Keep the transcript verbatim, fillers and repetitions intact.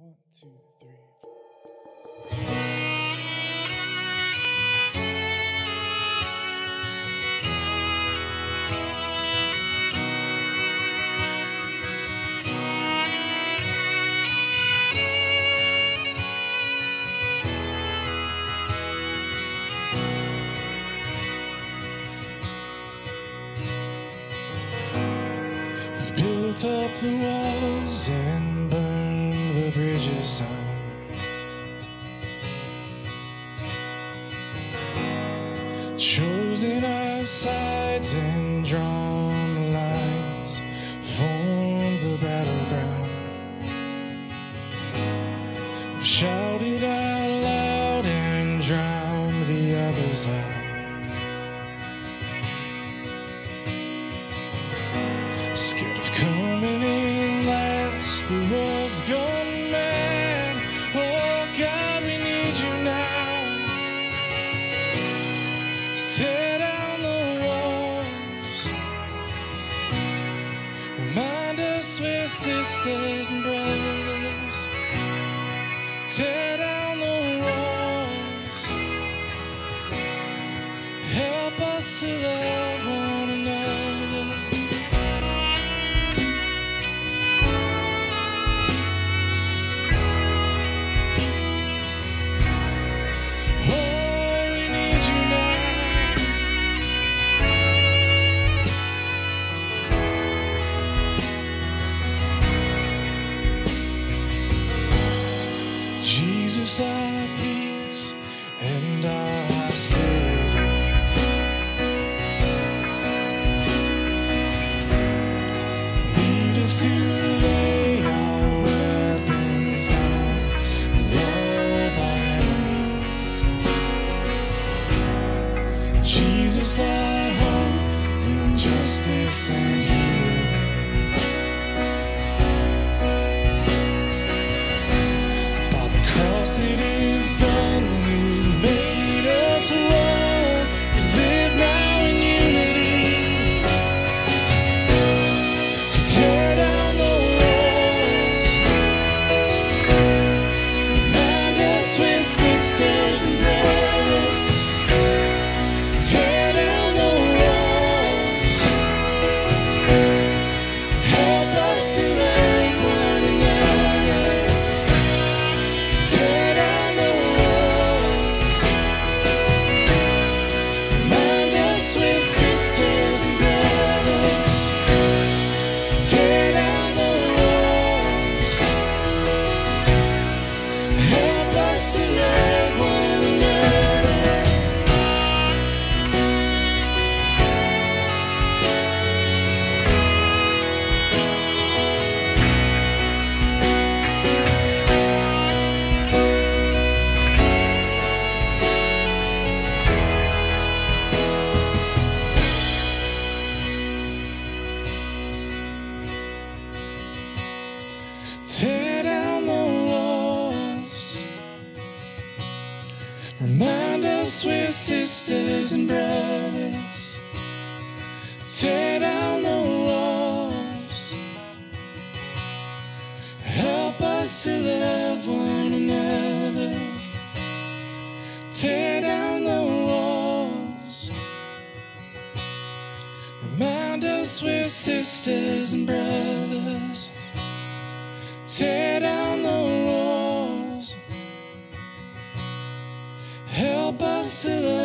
One, two, three, four. We've built up the walls and burned the bridges down. Chosen our sides and drawn the lines, formed the battleground. We've shouted out loud and drowned the others out. Scared of coming in last, the world's gone mad. Oh God, we need you now to tear down the walls. Remind us we're sisters and brothers. Tear down the walls. Help us to love one another. Jesus, our peace and our hostility. Lead us to lay our weapons down, love our enemies. Jesus, our hope in justice and healing. It is done, you've made us one to live now in unity. So tear down the walls, remind us we're sisters and brothers. Tear down the walls, help us to love one another. Tear Tear down the walls. Remind us we're sisters and brothers. Tear down the walls. Help us to love one another. Tear down the walls. Remind us we're sisters and brothers. Tear down the walls. Help us to love.